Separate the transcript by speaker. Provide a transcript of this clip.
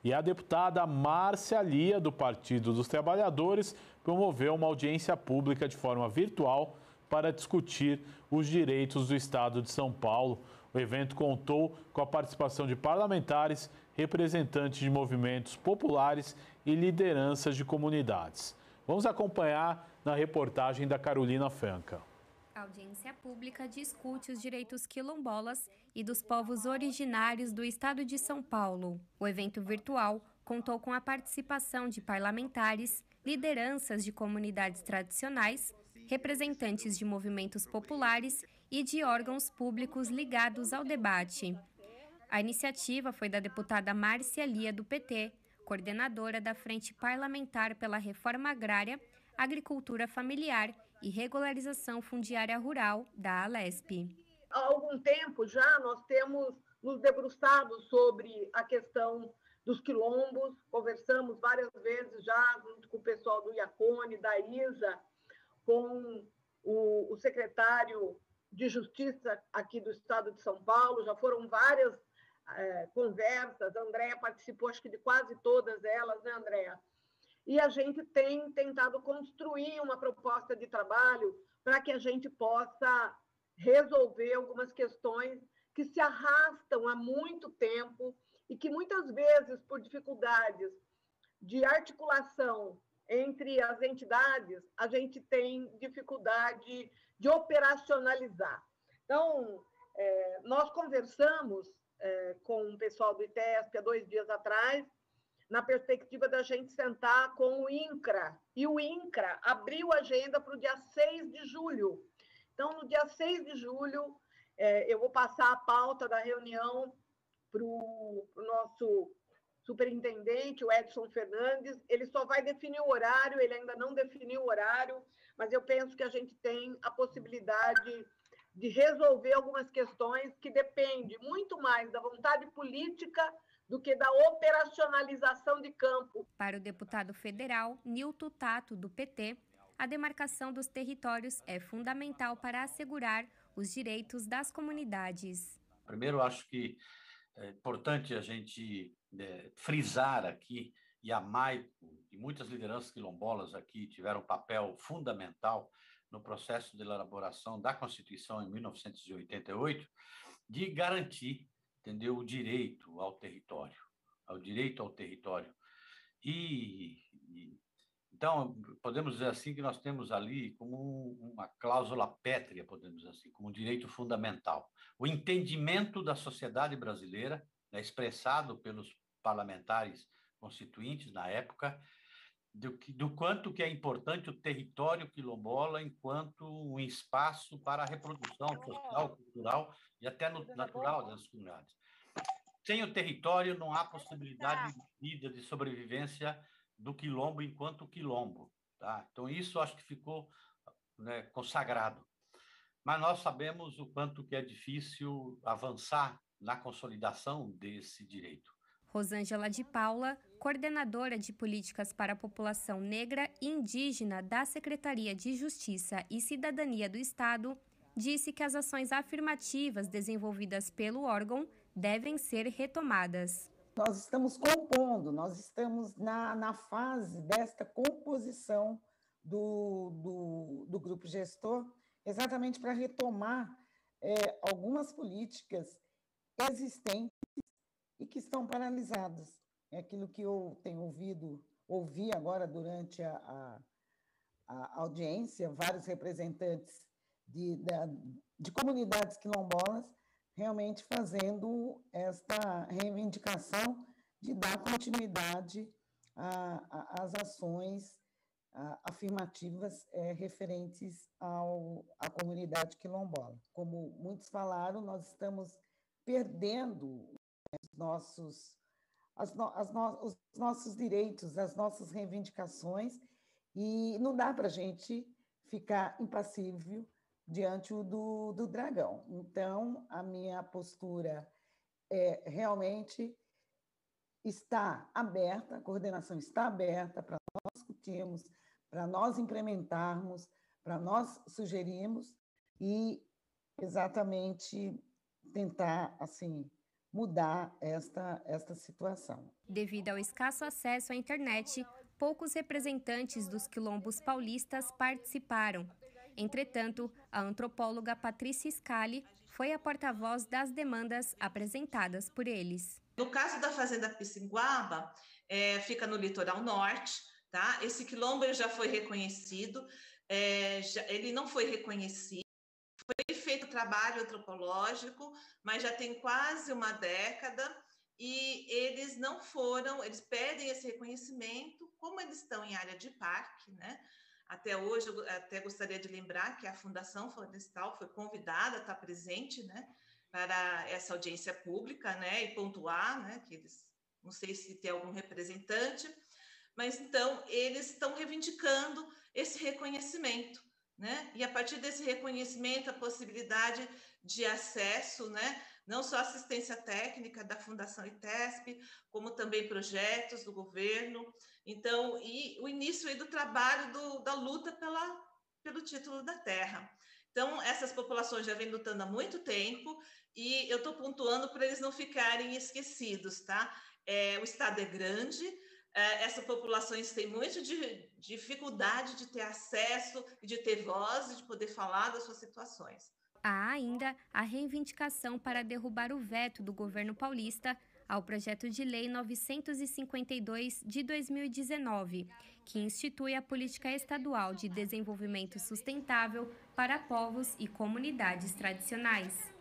Speaker 1: E a deputada Márcia Lia, do Partido dos Trabalhadores, promoveu uma audiência pública de forma virtual para discutir os direitos do Estado de São Paulo. O evento contou com a participação de parlamentares, representantes de movimentos populares e lideranças de comunidades. Vamos acompanhar na reportagem da Carolina Franca.
Speaker 2: A audiência pública discute os direitos quilombolas e dos povos originários do Estado de São Paulo. O evento virtual contou com a participação de parlamentares, lideranças de comunidades tradicionais, representantes de movimentos populares e de órgãos públicos ligados ao debate. A iniciativa foi da deputada Márcia Lia, do PT, coordenadora da Frente Parlamentar pela Reforma Agrária, Agricultura Familiar e Regularização Fundiária Rural, da Alesp.
Speaker 3: Há algum tempo já nós temos nos debruçado sobre a questão dos quilombos, conversamos várias vezes já junto com o pessoal do IACONE, da ISA, com o secretário de Justiça aqui do Estado de São Paulo, já foram várias conversas, a Andréa participou acho que de quase todas elas, né, Andréa? E a gente tem tentado construir uma proposta de trabalho para que a gente possa resolver algumas questões que se arrastam há muito tempo e que muitas vezes, por dificuldades de articulação entre as entidades, a gente tem dificuldade de operacionalizar. Então, nós conversamos com o pessoal do ITESP há 2 dias atrás, na perspectiva da gente sentar com o INCRA. E o INCRA abriu a agenda para o dia 6 de julho. Então, no dia 6 de julho, eu vou passar a pauta da reunião para o nosso superintendente, o Edson Fernandes. Ele só vai definir o horário, ele ainda não definiu o horário, mas eu penso que a gente tem a possibilidade de resolver algumas questões que dependem muito mais da vontade política do que da operacionalização de campo.
Speaker 2: Para o deputado federal Nilton Tato, do PT, a demarcação dos territórios é fundamental para assegurar os direitos das comunidades.
Speaker 4: Primeiro, acho que é importante a gente frisar aqui, e a Maico e muitas lideranças quilombolas aqui tiveram um papel fundamental no processo de elaboração da Constituição em 1988, de garantir, entendeu, o direito ao território, Então, podemos dizer assim que nós temos ali como uma cláusula pétrea, podemos dizer assim, como um direito fundamental. O entendimento da sociedade brasileira, expressado pelos parlamentares constituintes na época, do quanto que é importante o território quilombola enquanto um espaço para a reprodução social, cultural e até natural das comunidades. Sem o território não há possibilidade de vida, de sobrevivência do quilombo enquanto quilombo. Tá? Então, isso acho que ficou consagrado. Mas nós sabemos o quanto que é difícil avançar na consolidação desse direito.
Speaker 2: Rosângela de Paula, coordenadora de políticas para a população negra e indígena da Secretaria de Justiça e Cidadania do Estado, disse que as ações afirmativas desenvolvidas pelo órgão devem ser retomadas.
Speaker 5: Nós estamos compondo, nós estamos na fase desta composição do grupo gestor, exatamente para retomar algumas políticas existentes e que estão paralisadas. É aquilo que eu tenho ouvi agora durante a audiência, vários representantes de comunidades quilombolas realmente fazendo esta reivindicação de dar continuidade às ações afirmativas referentes à comunidade quilombola. Como muitos falaram, nós estamos perdendo os nossos direitos, as nossas reivindicações, e não dá para a gente ficar impassível diante do dragão. Então, a minha postura realmente está aberta, a coordenação está aberta para nós discutirmos, para nós implementarmos, para nós sugerirmos e exatamente tentar, assim, mudar esta situação.
Speaker 2: Devido ao escasso acesso à internet, poucos representantes dos quilombos paulistas participaram. Entretanto, a antropóloga Patrícia Scali foi a porta-voz das demandas apresentadas por eles.
Speaker 6: No caso da Fazenda Pissinguaba, fica no litoral norte, tá? Esse quilombo já foi reconhecido, ele não foi reconhecido, foi feito trabalho antropológico, mas já tem quase uma década, e eles não foram, eles pedem esse reconhecimento, como eles estão em área de parque, né? Até hoje, eu até gostaria de lembrar que a Fundação Florestal foi convidada a estar presente, né, para essa audiência pública, né, e pontuar, né, que eles, não sei se tem algum representante, mas então eles estão reivindicando esse reconhecimento, né, e a partir desse reconhecimento, a possibilidade de acesso, né, não só assistência técnica da Fundação ITESP, como também projetos do governo. Então, e o início aí do trabalho da luta pelo título da terra. Então, essas populações já vêm lutando há muito tempo e eu estou pontuando para eles não ficarem esquecidos, tá? O Estado é grande, essas populações têm muita dificuldade de ter acesso, de ter voz e de poder falar das suas situações.
Speaker 2: Há ainda a reivindicação para derrubar o veto do governo paulista ao projeto de lei 952 de 2019, que institui a política estadual de desenvolvimento sustentável para povos e comunidades tradicionais.